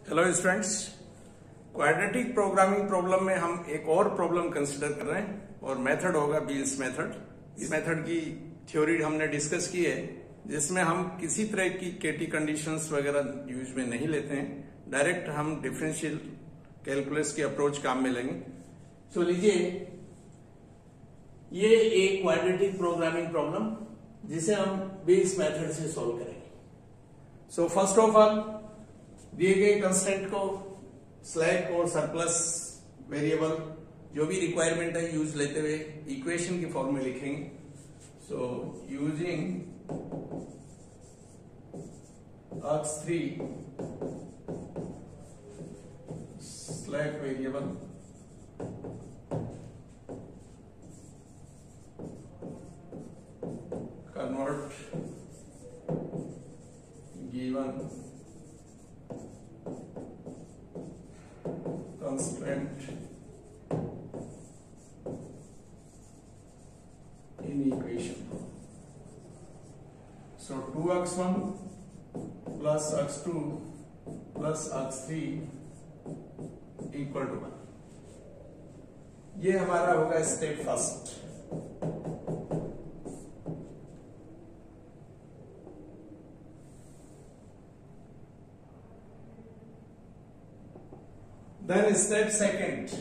Hello students, quadratic programming problem में हम एक और प्रॉब्लम कंसिडर कर रहे हैं और मेथड होगा बील्स मेथड। इस मेथड की थ्योरी हमने डिस्कस की है, जिसमें हम किसी तरह की केटी कंडीशंस वगैरह यूज में नहीं लेते हैं, डायरेक्ट हम डिफरेंशियल कैलकुलस की अप्रोच काम में लेंगे। तो लीजिए, ये एक क्वाड्रेटिक प्रोग्रामिंग प्रॉब्लम जिसे हम बील्स मेथड से सॉल्व करेंगे। सो फर्स्ट ऑफ ऑल, दिए गए कंस्टेंट को स्लैक और सरप्लस वेरिएबल जो भी रिक्वायरमेंट है यूज लेते हुए इक्वेशन की फॉर्म में लिखेंगे। So using x3 slack variable convert given constraint in equation. So 2x1 plus x2 plus x3 equal to 1. ये हमारा होगा step first. Then step second,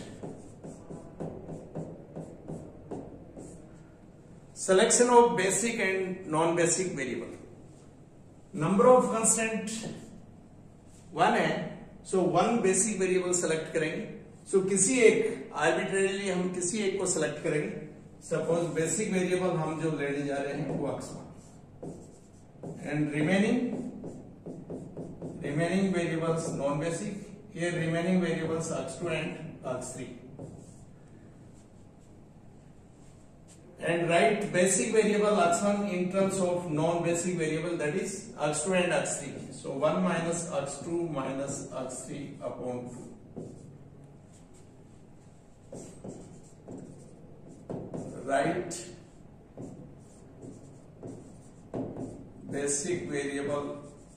selection of basic and non-basic variable. Number of constant 1 है, so one basic variable select करेंगे। So किसी एक arbitrarily हम किसी एक को select करेंगे। Suppose basic variable हम जो लेने जा रहे हैं वो x1 and remaining variables non-basic. Here remaining variables x2 and x3, and write basic variable x1 in terms of non-basic variable, that is x2 and x3. So 1 minus x2 minus x3 upon 2. Write basic variable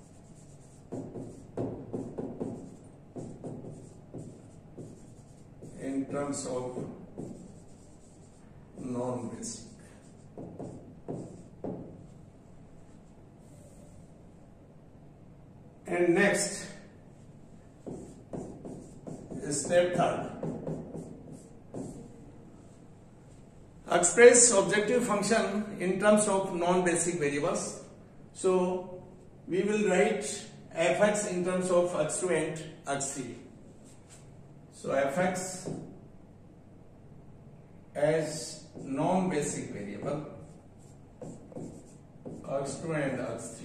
in terms of non-basic. And next, step third, express objective function in terms of non-basic variables. So we will write fx in terms of x2 and x3. So fx as non-basic variable x2 and x3.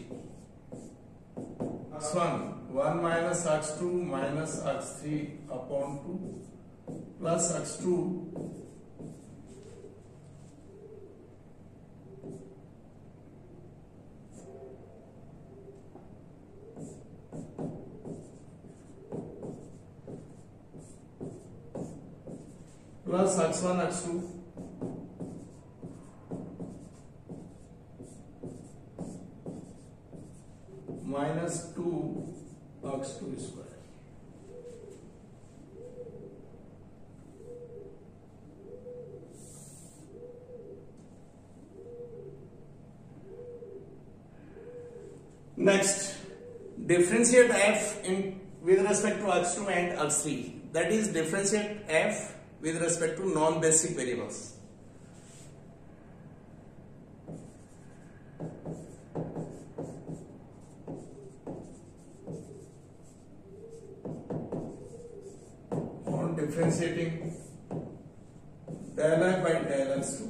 x1 1 minus x2 minus x3 upon 2 plus x2 plus x1 x2 minus 2 x2 square. Next, differentiate f with respect to x2 and x3. That is, differentiate f with respect to non-basic variables. On differentiating del f by del x2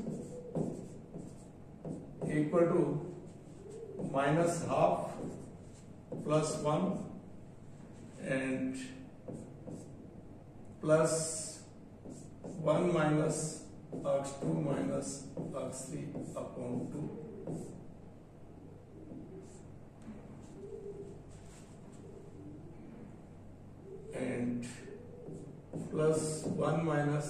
equal to minus half plus 1 and plus 1 minus x2 minus x3 upon 2 and plus 1 minus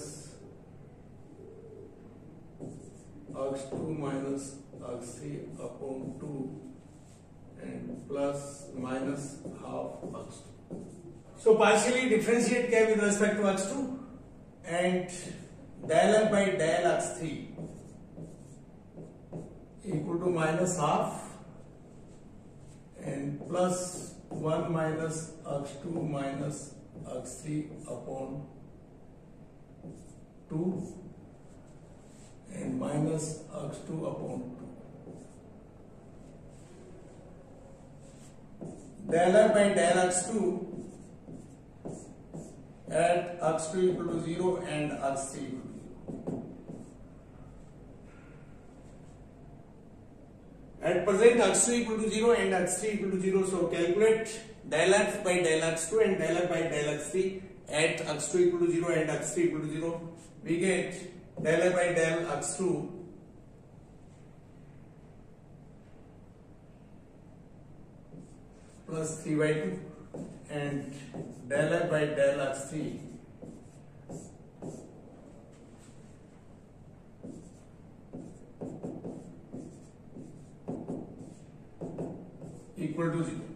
x2 minus x3 upon 2 and plus minus half x2. So partially differentiate क्या with respect to x2 and del f by del x3 equal to minus half and plus 1 minus x2 minus x3 upon 2 and minus x2 upon 2. Del f by del x2 at x2 equal to 0 and x3 equal to 0. At present x2 equal to 0 and x3 equal to 0, so calculate del f by del x2 and del f by del x3 at x2 equal to 0 and x3 equal to 0. We get del f by del x2 plus 3 by 2 and del f by del x3 equal to 0.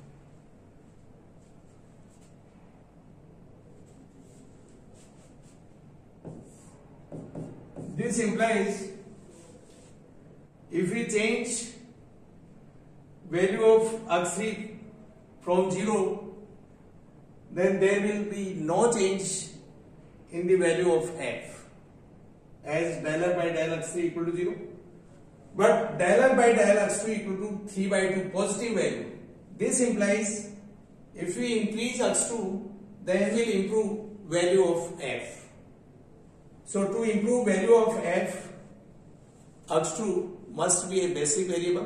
This implies if we change value of x3 from 0, then there will be no change in the value of f as del f by del x3 equal to 0. But del f by del x2 equal to 3 by 2 positive value. This implies if we increase x2, then we will improve value of f. So to improve value of f, x2 must be a basic variable.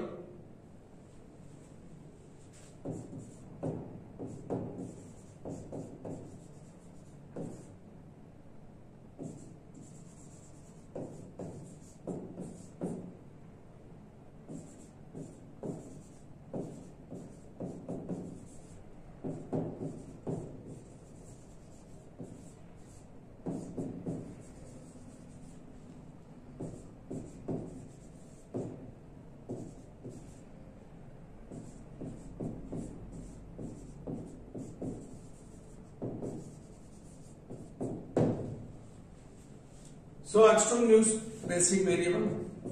So x2 means basic variable.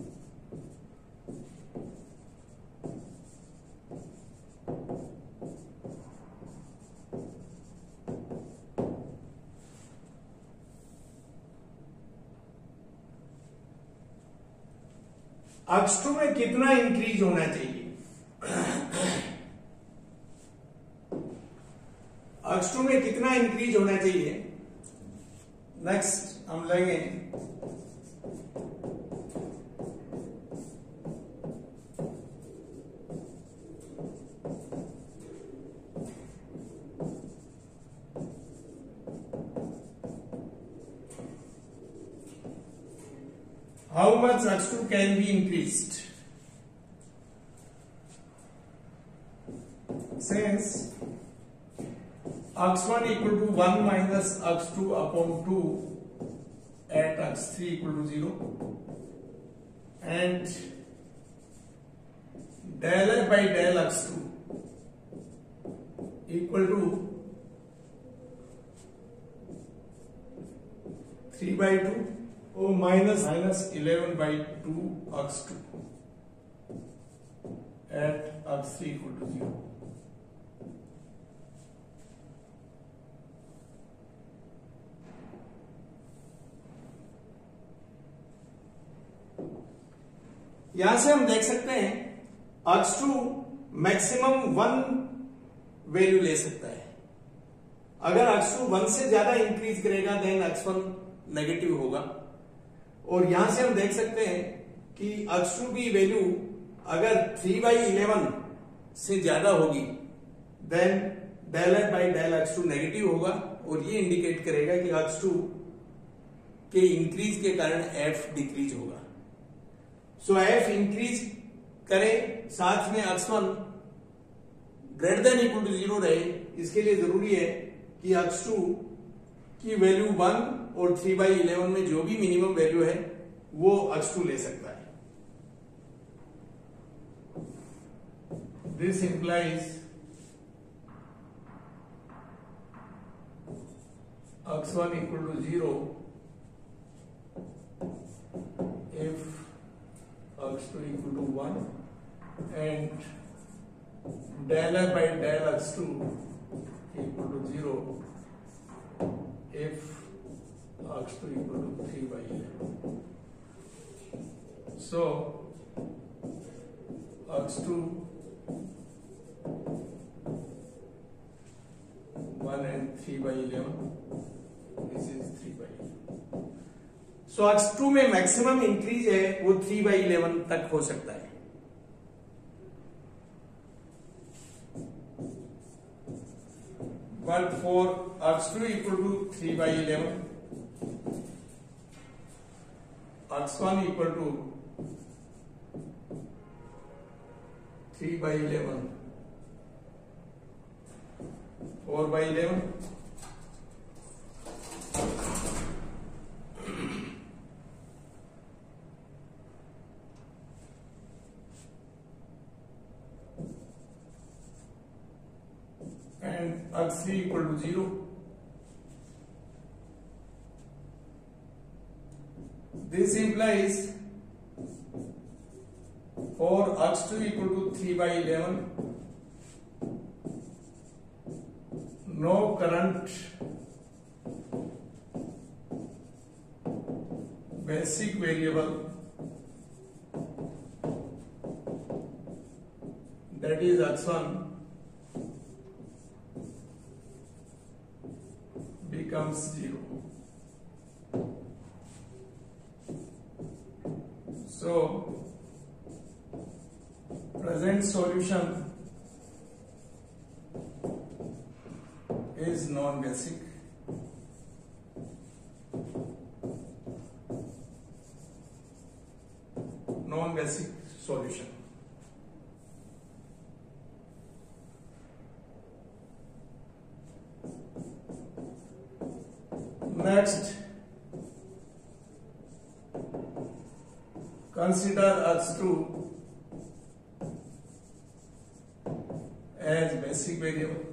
x2 में कितना increase होना चाहिए? x2 में कितना increase होना चाहिए? Next हम लेंगे how much x2 can be increased. Since x1 equal to 1 minus x2 upon 2 at x3 equal to 0 and del f by del x2 equal to 3 by 2 or minus 11 by 2 x2 at x3 equal to 0. यहां से हम देख सकते हैं x2 maximum 1 value ले सकता है. अगर x2 1 से ज्यादा इंक्रीज करेगा देन x1 नेगेटिव होगा. और यहां से हम देख सकते हैं कि x2 की वैल्यू अगर 3/11 से ज्यादा होगी then del f by del x2 negative होगा और ये इंडिकेट करेगा कि x2 के इंक्रीज के कारण f डिक्रीज होगा. सो f इंक्रीज करे साथ में x1 greater than equal to 0 रहे. इसके लिए जरूरी है कि x2 की वैल्यू 1 और 3/11 में जो भी मिनिमम वैल्यू है वो x2 ले सकता है. This implies x1 equal to 0 if x2 equal to 1, and del f by del x2 equal to 0 if x2 equal to 3 by 11. So x2 1 and 3 by 11, this is 3 by 11. So x2 में maximum increase है वो 3 by 11 तक हो सकता है. But for x2 equal to 3 by 11, x1 equal to 3 by 11, 4 by 11, and x3 equal to 0. This implies for x2 equal to 3 by 11, no current basic variable, that is x1, becomes 0. So present solution is non-basic. Non-basic solution. Next, consider x2 as basic variable.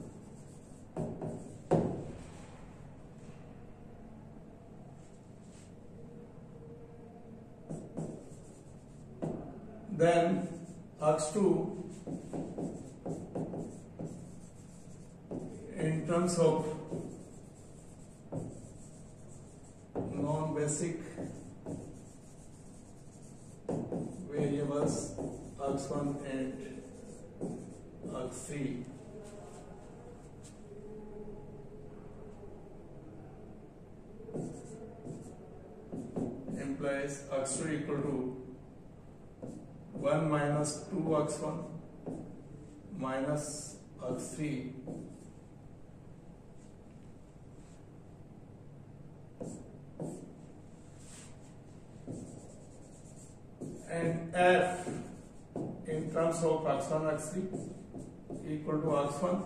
Then x2 in terms of non-basic variables x1 and x3 implies x2 equal to 1 minus 2x1 minus x3 and f in terms of x1 x3 equal to x1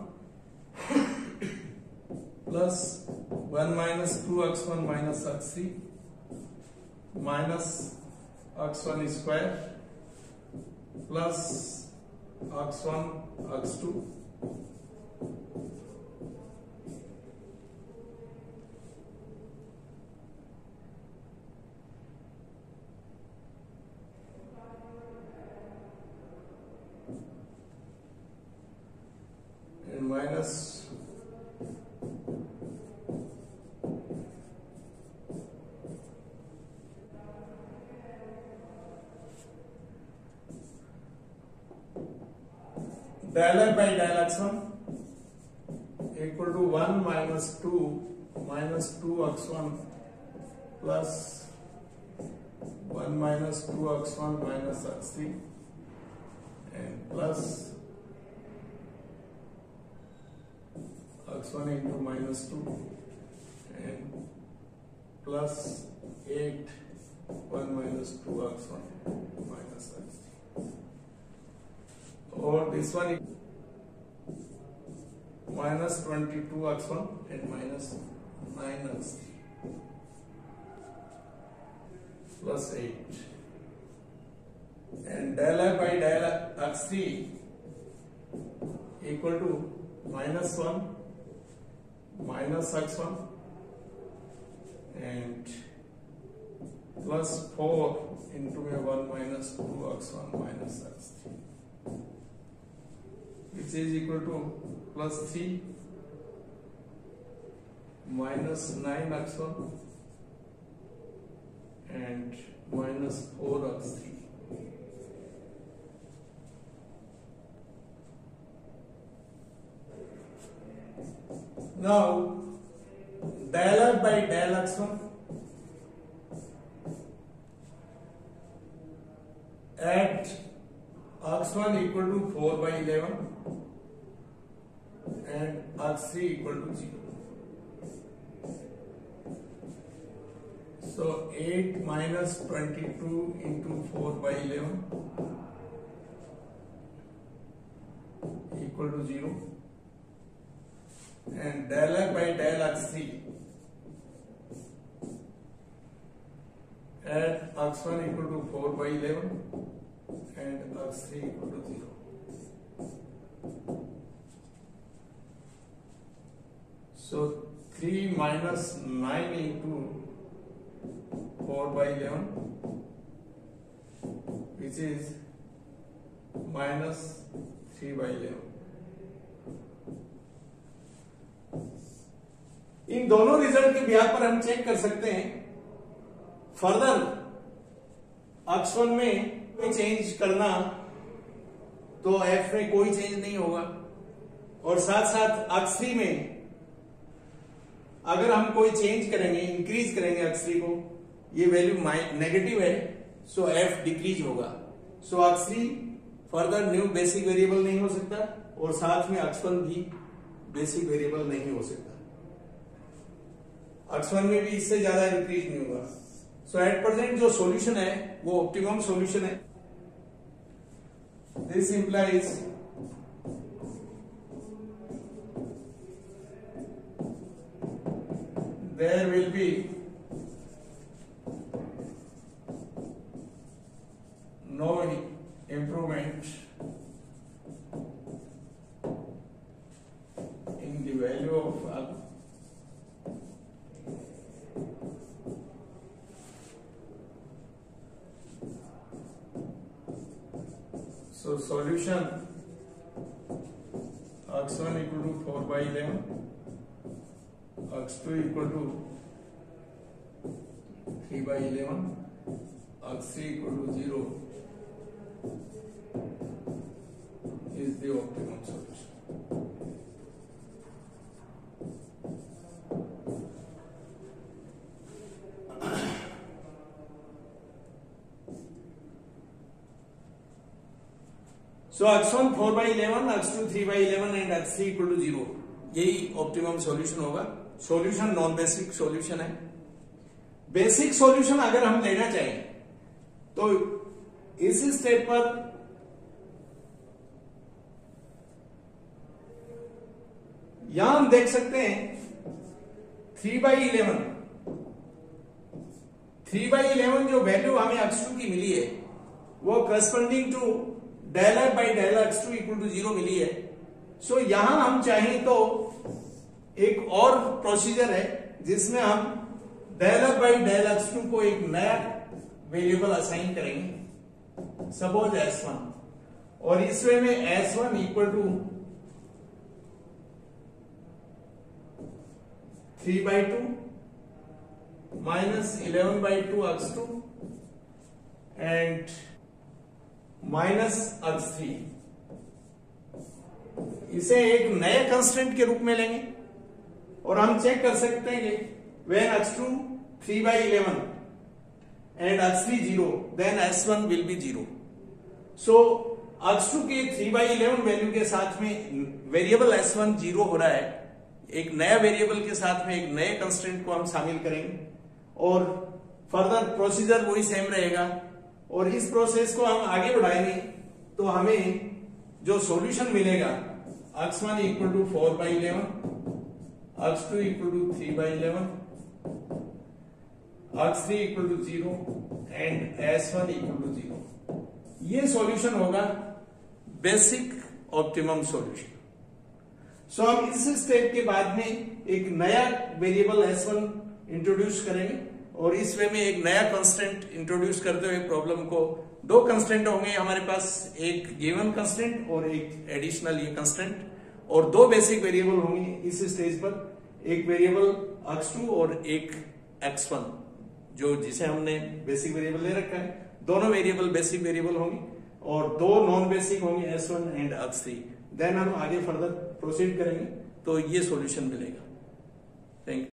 plus 1 minus 2x1 minus x3 minus x1 square plus x1 x2 and minus del f by del x1 equal to 1 minus 2 minus 2x1 plus 1 minus 2x1 minus x3 and plus x1 into minus 2 and plus 8 1 minus 2x1 minus x3. Or this one minus 22x1 and minus 9x3 plus 8 and del f by del x3 equal to minus 1 minus x1 and plus 4 into a 1 minus 2x1 minus x3, which is equal to plus 3 minus 9x1 and minus 4x3. Now del f by del x1 at x1 equal to 4 by 11 and x3 equal to 0. So 8 minus 22 into 4 by 11 equal to 0. And del f by del x3 at x1 equal to 4 by 11 and x3 equal to 0. So 3 minus 9 into 4 by 11, which is minus 3 by 11. इन दोनों result के ब्याज पर हम check कर सकते हैं। Further x1 में कोई चेंज करना तो f में कोई चेंज नहीं होगा, और साथ साथ x3 में अगर हम कोई चेंज करेंगे, इंक्रीज करेंगे x3 को, ये वैल्यू नेगेटिव है, सो f डिक्रीज होगा। So x3 further new basic variable नहीं हो सकता और साथ में x1 भी बेसिक वेरिएबल नहीं हो सकता। x1 में भी इससे ज्यादा इंक्रीज नहीं होगा। सो एट प्रेजेंट जो सॉल्यूशन है वो ऑप्टिमम सॉल्यूशन है। This implies there will be no improvement in the value of alpha. So solution x1 equal to 4 by 11, x2 equal to 3 by 11, x3 equal to 0 is the optimum solution. So x1 4 by 11, x2 3 by 11 and x3 equal to 0, यही optimum solution होगा। Solution non basic solution है। Basic solution अगर हम लेना चाहें तो इस step पर यहां हम देख सकते हैं 3 by 11 जो वैल्यू हमें x2 की मिली है वो corresponding to del f by del x2 equal to 0 मिली है। सो यहां हम चाहें तो एक और प्रोसीजर है जिसमें हम del f by del x2 को एक नया वेरिएबल असाइन करेंगे, सपोज s1, और इस वे में s1 equal to 3 by 2 minus 11 by 2 x2 and minus x3, इसे एक नए कंस्टेंट के रूप में लेंगे और हम चेक कर सकते हैं कि when x2 3 by 11 and x3 0 then s1 will be 0. so x2 के 3 by 11 वैल्यू के साथ में वेरिएबल s1 0 हो रहा है, एक नया वेरिएबल के साथ में एक नए कंस्टेंट को हम शामिल करेंगे और फर्दर प्रोसीजर वही सेम रहेगा। और इस प्रोसेस को हम आगे बढ़ाएंगे तो हमें जो सॉल्यूशन मिलेगा x1 equal to 4 by 11, x2 equal to 3 by 11, x3 equal to 0 and s1 equal to 0, ये सॉल्यूशन होगा बेसिक ऑप्टिमम सॉल्यूशन। सो हम इस स्टेप के बाद में एक नया वेरिएबल s1 इंट्रोड्यूस करेंगे और इस वे में एक नया कंस्टेंट इंट्रोड्यूस करते हुए प्रॉब्लम को, दो कंस्टेंट होंगे हमारे पास, एक गिवन कंस्टेंट और एक एडिशनल ये कंस्टेंट, और दो बेसिक वेरिएबल होंगे इस स्टेज पर, एक वेरिएबल x2 और एक x1, जो जिसे हमने बेसिक वेरिएबल ले रखा है। दोनों वेरिएबल बेसिक वेरिएबल होंगे और दो नॉन बेसिक होंगे s1 एंड x3। देन हम आगे फर्दर प्रोसीड करेंगे तो ये सॉल्यूशन मिलेगा। Thank you.